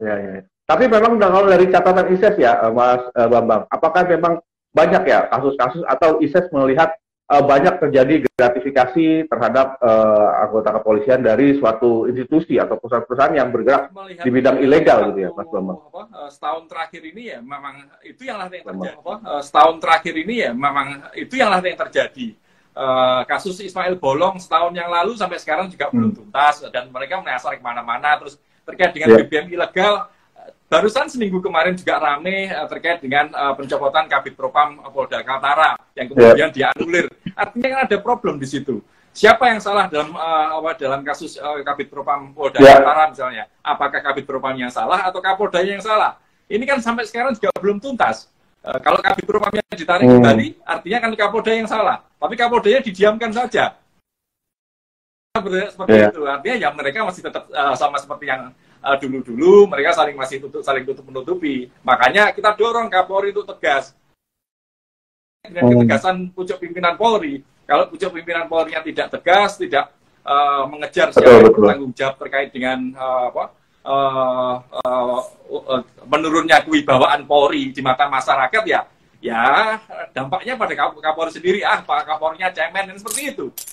Ya, ya. Tapi memang kalau dari catatan ISES ya, Mas Bambang, apakah memang banyak ya kasus-kasus atau ISES melihat banyak terjadi gratifikasi terhadap anggota kepolisian dari suatu institusi atau perusahaan-perusahaan yang bergerak di Melihat bidang dalam ilegal gitu waktu ya, Mas Bambang? setahun terakhir ini ya memang itu yang Bambang. terjadi. Setahun terakhir ini ya memang itu yang terjadi. Kasus Ismail Bolong setahun yang lalu sampai sekarang juga belum tuntas dan mereka menyasar kemana-mana. Terus terkait dengan BBM ilegal, barusan seminggu kemarin juga rame terkait dengan pencopotan Kabid Propam Polda Kaltara yang kemudian dianulir. Artinya kan ada problem di situ. Siapa yang salah dalam kasus Kabid Propam Polda Kaltara misalnya? Apakah Kabid Propam yang salah atau Kapoldanya yang salah? Ini kan sampai sekarang juga belum tuntas. Kalau Kabid Propamnya ditarik kembali, artinya kan Kapolda yang salah. Tapi Kapoldanya didiamkan saja. Seperti itu. Artinya ya mereka masih tetap sama seperti yang dulu-dulu, mereka masih saling tutup-menutupi. Makanya kita dorong Kapolri itu tegas. Dengan ketegasan pucuk pimpinan Polri. Kalau pucuk pimpinan Polri-nya tidak tegas, tidak mengejar siapa yang bertanggung jawab terkait dengan menurunnya kewibawaan Polri di mata masyarakat, ya dampaknya pada Kapolri sendiri. Pak Kapolrinya cemen, dan seperti itu.